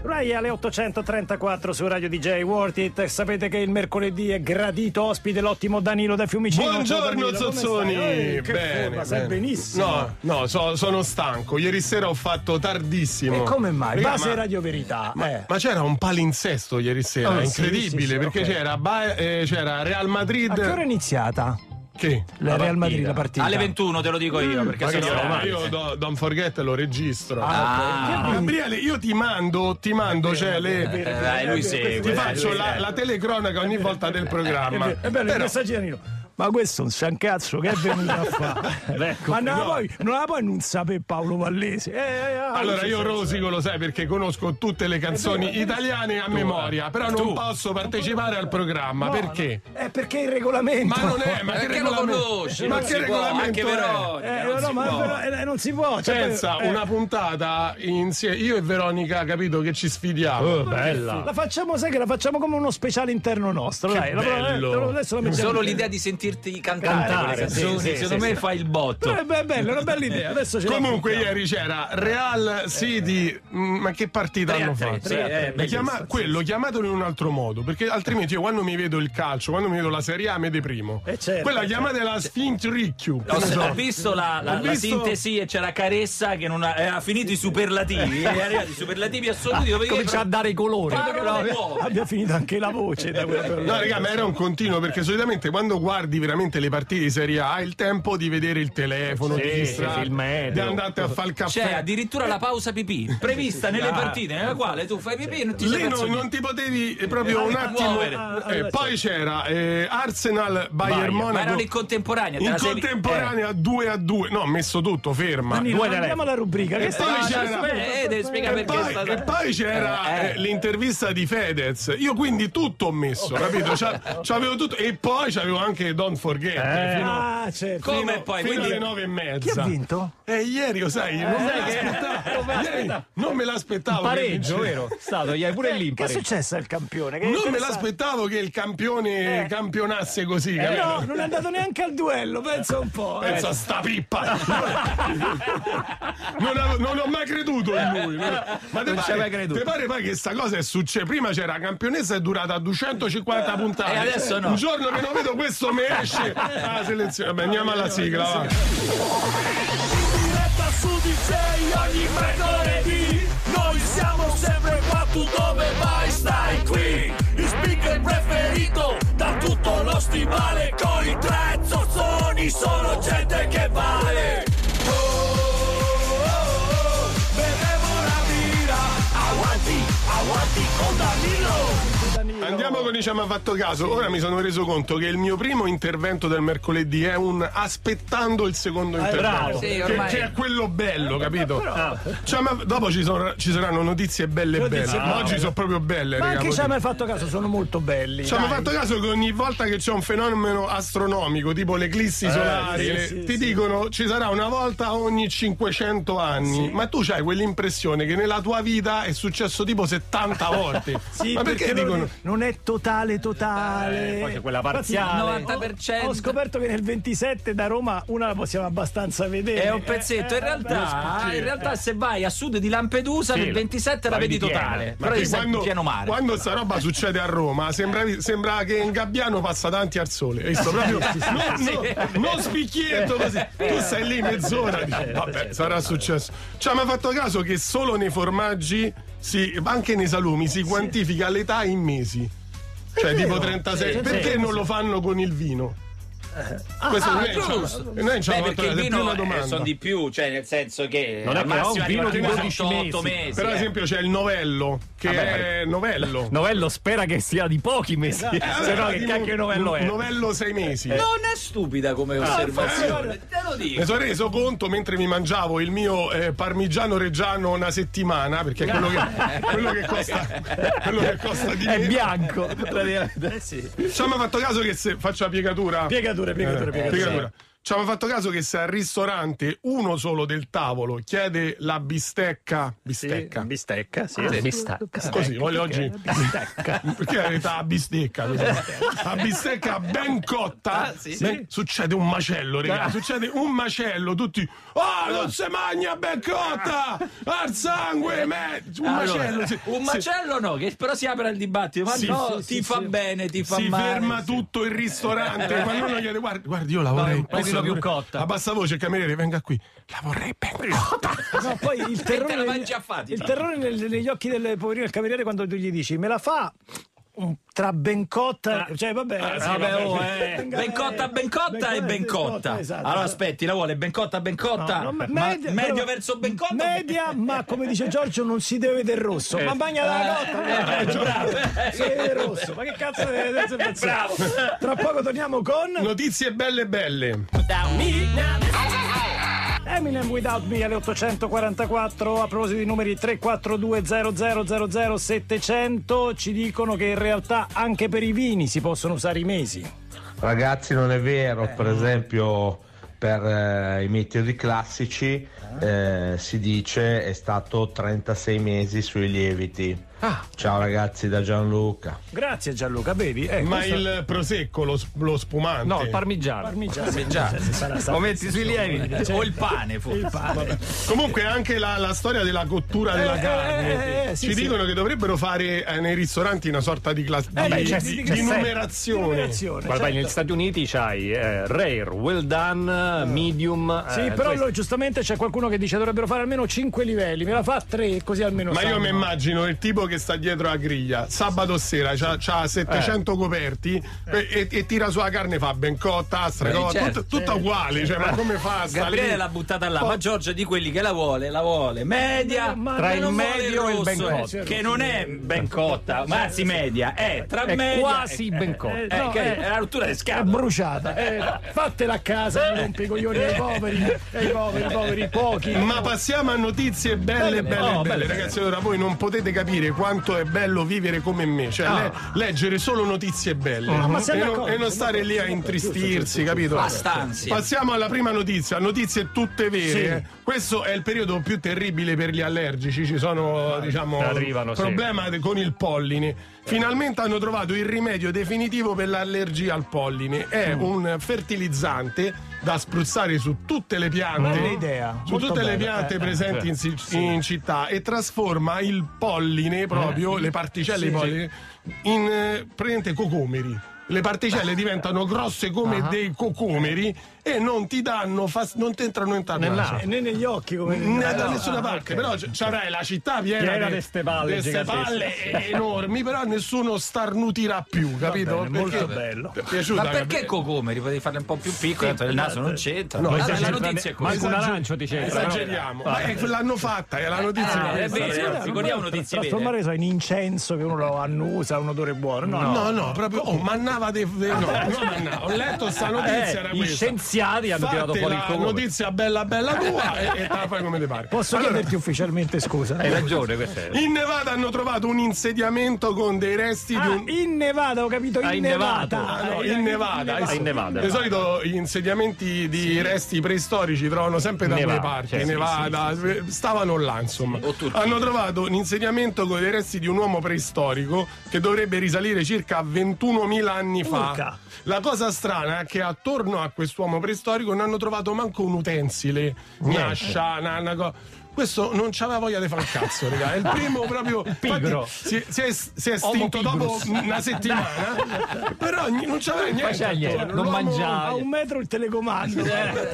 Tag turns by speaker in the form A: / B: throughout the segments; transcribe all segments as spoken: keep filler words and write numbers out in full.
A: Rai alle ottocentotrentaquattro su Radio D J Worth It. Sapete che il mercoledì è gradito ospite l'ottimo Danilo da Fiumicino.
B: Buongiorno
A: Danilo,
B: Zozzoni.
A: Eh, che
B: bene,
A: forma, sai
B: bene.
A: benissimo.
B: No, no, so, sono stanco. Ieri sera ho fatto tardissimo.
A: E come mai?
B: Raga,
A: Base
B: ma,
A: Radio Verità.
B: Ma,
A: eh.
B: ma c'era un palinsesto ieri sera,
A: Oh,
B: incredibile,
A: sì, sì, sì,
B: perché
A: okay.
B: c'era, ba- eh, c'era Real Madrid.
A: A che ora è iniziata?
B: Che?
A: La Real Madrid, la partita.
C: Alle ventuno te lo dico io, perché
B: Ma che
C: sono
B: so, ma
C: orari.
B: io do, Don't Forget lo registro.
C: Ah.
B: Gabriele, io ti mando, ti mando, cioè le.
C: Eh, dai, lui segue.
B: Ti
C: dai,
B: faccio
C: lui
B: la,
C: segue.
B: la telecronaca ogni volta del programma.
A: È bello, il
B: Però-
A: messaggio di Danilo. Ma questo è un sciancazzo che è venuto a fare. Ma non la puoi, non la puoi non sapere Paolo Vallese. Eh, eh, ah,
B: Allora
A: sì,
B: io
A: sì,
B: rosico lo sai perché conosco tutte le canzoni italiane a memoria, però non
C: Tu.
B: posso partecipare al programma,
A: no,
B: perché?
A: no. È perché è il regolamento.
B: Ma non è, ma che
C: Perché lo
B: regolamento?
C: conosci?
B: Ma
C: Non
B: che
C: si può,
B: regolamento
C: anche
B: è?
C: Veronica,
A: Eh,
C: non
A: no,
C: si
A: ma
C: può.
A: però, eh, non si può. Cioè,
B: Pensa,
A: eh,
B: una puntata insieme, io e Veronica, capito che ci sfidiamo.
A: Oh, bella. La facciamo, sai che la facciamo come uno speciale interno nostro.
B: Che
A: dai, la-
B: bello.
A: adesso la mettiamo.
C: Solo l'idea di sentirti cantare,
A: Cantare,
C: quelle
A: sì,
C: canzoni,
A: sì,
C: secondo
A: sì,
C: me
A: sì.
C: fa il botto.
A: Eh, beh, è bello, è una bella idea. Adesso ce la
B: Comunque
A: mettiamo.
B: ieri c'era Real City, mm, ma che partita
C: tre a
B: hanno
C: tre,
B: fatto?
C: tre a tre,
B: Eh,
C: bellissimo.
B: chiama- quello chiamatelo in un altro modo, perché altrimenti io quando mi vedo il calcio, quando mi vedo la Serie A mi deprimo.
A: Eh, certo,
B: Quella
A: eh,
B: chiamatela Sfinch Ricchiu.
C: Ho, ho visto la, la-
B: Ho
C: la
B: visto-
C: sintesi e c'era Caressa che non ha, eh, ha finito i superlativi, è arrivato i superlativi assoluti dove
A: Comincia a dare i colori.
C: Parole nuove.
A: Abbia finito anche la voce da quella
B: No, raga, ma era un continuo perché solitamente quando guardi veramente le partite di Serie A hai il tempo di vedere il telefono,
A: Sì,
B: di distrarti,
A: sì, il meteo.
B: di andare a fare il caffè.
C: c'è addirittura la pausa pipì prevista nelle partite nella quale tu fai pipì e non ti sei
B: Lì
C: perso
B: non,
C: niente.
B: non ti potevi eh, proprio
C: Eh,
B: un
C: ah,
B: attimo.
C: muovere.
B: Eh, poi c'era eh, Arsenal Bayern
A: Bayern.
C: Ma
B: Monaco
C: erano in contemporanea te
B: in
C: la sei-
B: contemporanea due a due. No, ho messo tutto, ferma.
A: Danilo,
C: Due
A: andiamo
C: telefoni.
A: alla rubrica. Che
B: E
A: sta
B: poi
C: Ah,
B: c'era-
C: aspetta, eh, devi spiegare
B: E
C: perché è
B: poi,
C: stata-
B: e poi c'era
C: Eh,
B: eh, l'intervista di Fedez. Io quindi tutto ho messo, capito? C'ha- C'avevo tutto. E poi c'avevo anche Don't Forget.
A: Eh,
B: fino,
A: ah, certo.
C: Come
B: fino-
C: poi?
B: fino
C: Quindi-
B: alle nove e
A: Chi
B: mezza.
A: ha vinto?
B: Eh, ieri, lo sai, non, me
C: sai che-
B: l'aspettavo. Ieri non me l'aspettavo. che
D: Pareggio,
B: vincesse.
D: vero? Stato, gli hai pure lì in
A: Che è
D: pareggio.
A: successo al campione? Che
B: Non me
A: interessante.
B: l'aspettavo che il campione
A: Eh.
B: campionasse così,
A: Eh,
B: capito?
A: no, non è andato neanche al duello, pensa un po'. eh.
B: Pensa a sta pippa. non, avevo- non ho mai creduto in lui. Non, ma te
C: Non ci hai mai
B: pare,
C: creduto.
B: te pare poi che sta cosa è successa? Prima c'era la campionessa, è durata duecentocinquanta puntate.
C: E adesso no.
B: Un giorno che non vedo questo me esce la selezione. Vabbè, andiamo alla sigla, va.
E: Diretta su D J ogni mercoledì. Noi siamo sempre qua, tu dove vai stai qui. Il speaker preferito da tutto lo stivale. Con i tre zozzoni sono gente che vale. Oh, oh, oh, bevevo la birra. Avanti, avanti con Danilo.
B: Andiamo con i ci ha fatto caso. Ora mi sono reso conto che il mio primo intervento del mercoledì è un aspettando il secondo intervento.
A: bravo.
C: Sì,
B: che,
C: ormai-
B: che è quello bello, capito? Ci ma- dopo ci, sono- ci saranno notizie belle e
A: Notizie
B: belle. Ma
A: belle.
B: oggi sono proprio belle,
A: Ma
B: raga,
A: anche ci
B: così.
A: hai mai fatto caso, sono molto belli.
B: Ci hanno
A: dai.
B: fatto caso che ogni volta che c'è un fenomeno astronomico, tipo le eclissi solari,
A: sì,
B: le-
A: sì,
B: ti
A: sì.
B: dicono ci sarà una volta ogni cinquecento anni. Ma tu c'hai quell'impressione che nella tua vita è successo tipo settanta volte.
A: Sì,
B: Ma perché,
A: loro
B: dicono?
A: di- non è totale totale.
D: Eh, poi c'è quella
A: Infatti,
D: parziale.
C: novanta per cento.
A: Ho, ho scoperto che nel ventisette da Roma una la possiamo abbastanza vedere.
C: È un pezzetto, in
A: Eh, eh,
C: realtà,
A: vabbè,
C: in realtà se vai a sud di Lampedusa nel ventisette la
D: vai
C: vedi
D: di pieno.
C: totale,
B: Ma
C: però
B: che
C: di
B: quando,
C: pieno mare.
B: quando sta roba succede a Roma sembra, sembra che in Gabbiano passa davanti al sole, hai visto? Proprio, non, non, non spicchietto così, tu stai lì mezz'ora dici, vabbè, sarà successo. Cioè, mi ha fatto caso che solo nei formaggi si, anche nei salumi si quantifica l'età in mesi, cioè tipo trentasei. Perché non lo fanno con il vino? Questo
C: Ah,
B: noi ci
C: giusto.
B: noi ci
C: Beh,
B: hanno
C: perché
B: fatto
C: il
B: la
C: vino
B: prima
C: eh,
B: domanda.
C: sono di più, cioè nel senso che
D: Non è
C: al
D: che ho
C: massimo
D: un vino
C: arriva
D: di
C: fino a
D: dodici
C: otto
D: mesi.
C: mesi.
B: Per
C: eh.
B: esempio c'è il novello, che
D: Vabbè,
B: è novello.
D: Novello spera che sia di pochi mesi.
B: Eh,
D: Se no,
B: allora,
D: che
B: tipo,
D: cacchio di novello è?
B: Novello sei mesi.
C: Non è stupida come osservazione, te lo
B: Mi
C: dico.
B: sono reso conto mentre mi mangiavo il mio eh, parmigiano reggiano una settimana, perché è quello che, quello che costa quello che costa di
D: È
B: meno.
D: bianco.
A: Eh sì.
B: Ci hanno fatto caso che se faccio la piegatura.
A: Piegatura, piegatura,
B: Eh,
A: piegatura.
B: piegatura. ci avevamo fatto caso che se al ristorante uno solo del tavolo chiede la bistecca, bistecca,
A: Sì, bistecca, sì.
D: Ah,
A: sì.
D: bistecca.
B: così, voglio oggi
A: Bistecca.
B: perché la verità la bistecca, la bistecca ben cotta,
C: Ah, sì,
B: beh, succede un macello, raga,
A: Ah.
B: succede un macello, tutti oh non si mangia ben cotta, al sangue, me... un
C: Allora,
B: macello, sì.
C: un
B: Sì.
C: macello no, che però si apre il dibattito, ma
B: Sì,
C: no,
B: sì,
C: ti
A: sì,
C: fa
A: sì.
C: bene, ti fa
B: si
C: male.
B: ferma tutto il ristorante quando uno chiede guarda, guarda io la vorrei
D: un pochino
B: questa
D: più
B: vorrei-
D: cotta.
B: a bassa voce il cameriere venga qui, la vorrei ben cotta.
A: No, poi il
C: te
A: terrore,
C: la mangi a fatti,
A: il
C: no?
A: terrore nel- negli occhi del poverino del cameriere quando tu gli dici me la fa un- tra ben cotta, cioè vabbè, sì,
C: Vabbè, oh,
A: vabbè.
C: eh. Ben cotta, ben cotta e ben cotta.
A: esatto.
C: Allora aspetti, la vuole ben cotta, ben cotta?
A: No, no,
C: Ma-
A: media-
C: medio
A: però-
C: verso ben cotta?
A: media, ma come dice Giorgio non si deve vedere rosso, ma bagna la cotta,
C: eh, bravo.
A: si deve vedere rosso, ma che cazzo deve essere pensato?
C: Bravo.
A: Tra poco torniamo con
B: Notizie belle belle.
A: Eminem Without Me alle ottocentoquarantaquattro. A proposito di numeri tre quattro due zero zero zero zero settecento, ci dicono che in realtà anche per i vini si possono usare i mesi.
F: Ragazzi, non è vero, per esempio per eh, i metodi classici eh, si dice è stato trentasei mesi sui lieviti. Ciao ragazzi da Gianluca.
A: Grazie Gianluca, bevi? Eh,
B: Ma
A: questo-
B: il prosecco, lo, lo spumante.
D: No, il parmigiano.
A: Parmigiano.
C: Parmigiano.
A: Sarà stato-
D: Lo metti sui lieviti.
C: O il pane, forse.
A: Il pane.
B: Comunque anche la, la storia della cottura della
A: Eh,
B: carne.
A: eh, eh, sì,
B: Ci
A: sì.
B: dicono che dovrebbero fare eh, nei ristoranti una sorta di, class-
A: Eh,
B: di,
A: c'è-
B: di-
A: c'è
B: di
A: sempre.
B: numerazione.
A: Numerazione,
D: Guarda,
A: certo.
D: negli Stati Uniti c'hai eh, rare, well done, medium.
A: Sì,
D: eh,
A: però
D: questo-
A: lo- giustamente c'è qualcuno che dice dovrebbero fare almeno cinque livelli, me la fa tre così almeno
B: Ma io
A: sanno.
B: mi immagino il tipo che sta dietro la griglia, sabato sera, c'ha, c'ha settecento coperti e, e- e tira sulla carne, fa ben cotta, stracotta,
C: certo.
B: tutta, tutta uguale. Cioè, ma come fa a sta
C: Gabriele
B: lì?
C: l'ha buttata là, ma Giorgio è di quelli che la vuole, la vuole media,
A: Ma-
D: tra
C: ma
D: il
C: non vuole
D: medio e il ben
C: rosso,
D: cotta.
C: eh, che non è ben cotta, ma anzi media, è tra
D: È
C: media
D: quasi
C: e-
D: ben cotta.
C: eh,
A: No,
C: che
A: eh,
C: è la rottura di
A: È
C: scatola.
A: bruciata, eh, fatela a casa, non rompi i coglioni ai poveri, ai poveri, ai poveri pochi.
B: Ma passiamo a notizie belle, belle,
A: oh,
B: belle.
A: belle.
B: Ragazzi, allora voi non potete capire quanto è bello vivere come me, cioè le- leggere solo notizie belle
A: ma
B: e,
A: siamo
B: non,
A: d'accordo,
B: e non
A: siamo
B: stare lì a
A: d'accordo,
B: intristirsi, capito?
C: Basta ansia.
B: Passiamo alla prima notizia, notizie tutte vere.
A: Sì.
B: eh. Questo è il periodo più terribile per gli allergici, ci sono diciamo
D: arrivano, sì.
B: problemi con il polline. Finalmente hanno trovato il rimedio definitivo per l'allergia al polline. È
A: Mm.
B: un fertilizzante da spruzzare su tutte le piante,
A: Bella idea,
B: su
A: molto
B: tutte le
A: bella,
B: piante
A: eh,
B: presenti in, si- in città e trasforma il polline proprio, le particelle di
A: Sì,
B: polline, in eh, praticamente cocomeri. Le particelle diventano grosse come dei cocomeri e non ti danno fas- non ti entrano in
A: Nel
B: naso.
A: naso, né negli occhi come
B: Né da
A: no,
B: nessuna
A: ah,
B: parte,
A: ok.
B: però c- c'avrai la città piena,
D: Piena
B: di
D: di ste palle
B: di ste
D: gigantesche.
B: palle enormi, però nessuno starnutirà più, capito?
A: bene, molto
B: Perché-
A: bello.
B: Ti è piaciuta?
C: Ma perché cocomeri? Potevi farle un po' più piccole, tanto il naso non c'entra.
B: No,
C: la, la
B: esagera-
C: notizia è
D: Manco
C: così.
D: un
B: Esager-
D: arancio ti c'entra. no?
B: Esageriamo, ma è- l'hanno fatta, è la notizia.
C: Ah, è
B: questa.
C: vero, ricordiamo notizie vere.
A: Trasformare so, in incenso che uno lo annusa, un odore buono. No, no.
B: No, no, proprio oh, mannava de, de- no, no, mannava. Ho letto sta notizia,
D: Eh,
B: era
D: gli
B: questa.
D: scienziati hanno tirato
B: Fate
D: fuori il
B: la
D: colore.
B: notizia bella bella tua e, e te la fai come ti pare.
A: Posso
B: Allora,
A: chiederti ufficialmente scusa?
D: Hai ragione, questo è.
B: in Nevada hanno trovato un insediamento con dei resti di
A: Ah,
B: un
A: in Nevada, ho capito, in
D: Ah, in
A: Nevada.
D: Nevada.
B: Ah, no,
A: Eh,
B: in Nevada,
D: Ah, in Nevada.
B: Di solito gli insediamenti di resti preistorici trovano sempre da
D: Nevada,
B: quelle parti,
D: cioè, sì,
B: Nevada, stavano là insomma.
C: O Turchia.
B: Hanno trovato un insediamento con dei resti di un uomo preistorico che dovrebbe risalire circa a ventunomila anni fa.
A: Urca.
B: La cosa strana è che attorno a quest'uomo preistorico non hanno trovato manco un utensile, gnascia, una, una co- Questo non c'aveva voglia di fare un cazzo, raga. È il primo proprio.
D: Pigro.
B: Infatti, Si, si è, si è
D: Homo
B: estinto dopo
D: pigrus.
B: una settimana, però n- non c'aveva niente.
D: Faceva niente,
B: attorno.
D: non
B: L'uomo-
D: mangiava.
A: A un metro il telecomando.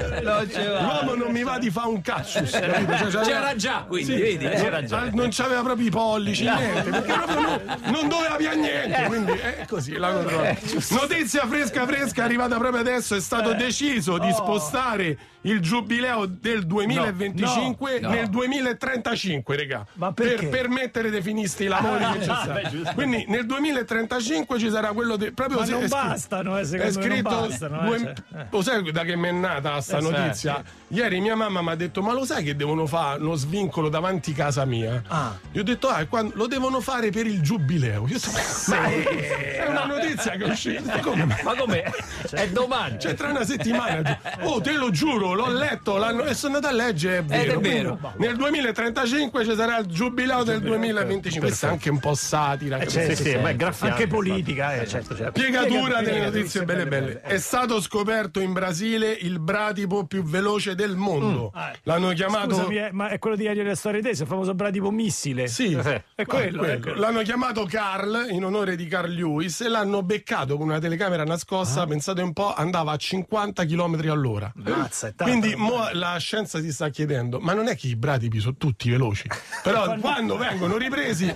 B: L'uomo non mi va di fare un cazzo. capito? Cioè, c'aveva-
C: C'era già, quindi,
B: Sì,
C: vedi?
D: c'era già.
B: ah, non c'aveva proprio i pollici, niente, perché proprio non, non doveva più a niente, quindi è così. l'hanno trovato. Notizia fresca fresca arrivata proprio adesso, è stato deciso di spostare il giubileo del duemilaventicinque
C: no, no.
B: nel nel duemilatrentacinque, regà.
A: Ma
B: per,
A: perché?
B: per mettere dei finisti i lavori
A: Ah,
B: che ci
A: ah,
B: stanno.
A: beh, giusto.
B: Quindi nel duemilatrentacinque ci sarà quello de, proprio
A: Ma
B: se-
A: non
B: è scritto-
A: bastano, eh,
B: è
A: secondo me non
B: scritto
A: bastano, eh,
B: due-
A: cioè, eh.
B: lo sai da che mi è nata sta
A: Eh, sì,
B: notizia? Ieri mia mamma mi ha detto: ma lo sai che devono fare uno svincolo davanti casa mia?
A: Ah.
B: Io ho detto: ah, quando- lo devono fare per il giubileo. Io ho detto, ma è una notizia che è uscita. Come?
D: Ma com'è? È domani.
B: Cioè, tra una settimana. Oh, te lo giuro, l'ho letto l'hanno, e sono andato a leggere. È vero.
C: è vero.
B: Quindi, nel duemilatrentacinque ci sarà il giubileo del duemilaventicinque. Questa è anche un po' satira.
A: Eh,
B: che-
A: certo,
D: Sì, sì,
A: certo.
D: beh, graffiante,
A: Anche politica, eh, certo, certo.
B: Spiegatura
A: Spiega-
B: delle
A: spiega-
B: notizie belle belle. È stato scoperto in Brasile il bradipo più veloce del mondo.
A: Ah,
B: L'hanno chiamato.
A: Scusami, eh, ma è quello di Aria della Storia Tese, il famoso bradipo missile.
B: Sì,
D: Eh,
A: è quello,
B: quello.
A: è quello.
B: L'hanno chiamato Carl in onore di Carl Lewis e l'hanno beccato con una telecamera nascosta. Pensate un po', andava a cinquanta chilometri all'ora.
A: Mazza, è tanto.
B: Quindi mo la scienza si sta chiedendo: ma non è che i bradipi sono tutti veloci? Però quando vengono ripresi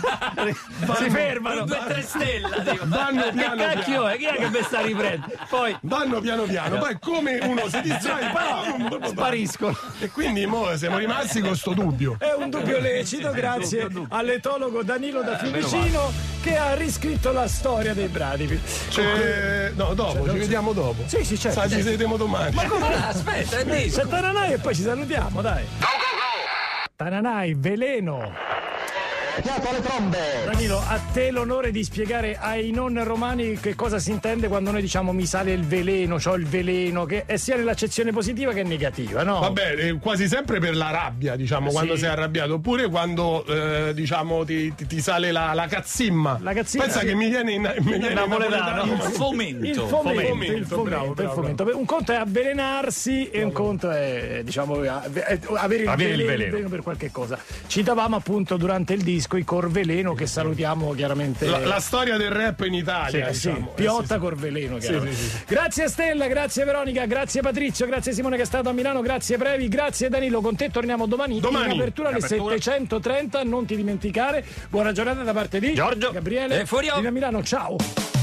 A: si fermano.
C: Due tre stelle. dico.
B: vanno
D: Che
B: piano
D: cacchio
B: piano.
D: è? Chi è che mi sta riprendendo? Poi
B: Vanno piano piano, poi come uno si distrae, pam,
D: spariscono.
B: e quindi mo siamo rimasti con sto dubbio.
A: È un dubbio lecito, grazie all'etologo Danilo da Fiumicino che ha riscritto la storia dei bradipi.
B: Cioè, no, dopo, ci vediamo dopo.
A: Sì, sì, certo.
B: Sa, ci sedemo domani.
C: Ah, aspetta, è disco.
A: C'è Tananai e poi ci salutiamo, dai. Tananai, veleno. Danilo, a te l'onore di spiegare ai non romani che cosa si intende quando noi diciamo mi sale il veleno, c'ho il veleno, che è sia nell'accezione positiva che negativa, no?
B: Vabbè, eh, quasi sempre per la rabbia, diciamo, quando
A: Sì.
B: sei arrabbiato, oppure quando eh, diciamo ti, ti- ti sale la, la cazzimma.
A: La cazzimma,
B: Pensa
A: sì.
B: che mi viene in, mi viene in
D: napoletano.
B: napoletano.
C: Il fomento.
A: Il fomento, il
B: Fomento,
A: fomento,
B: bravo,
A: il
B: bravo,
A: fomento. Un conto è avvelenarsi e un conto è, diciamo, a- è avere il,
D: Avere il
A: veleno,
D: veleno.
A: veleno per qualche cosa. Citavamo appunto durante il disco i Corveleno che salutiamo chiaramente.
B: La, la storia del rap in Italia,
A: Sì,
B: diciamo.
A: Piotta
B: Eh, sì,
A: Corveleno.
B: Sì,
A: chiaramente.
B: sì, sì.
A: Grazie Stella, grazie Veronica, grazie Patrizio, grazie Simone che è stato a Milano, grazie Previ, grazie Danilo. Con te torniamo domani,
B: Domani.
A: in apertura alle
D: Apertura.
A: settecentotrenta. Non ti dimenticare. Buona giornata da parte di
D: Giorgio.
A: Gabriele
C: E fuori.
A: di Milano. Ciao.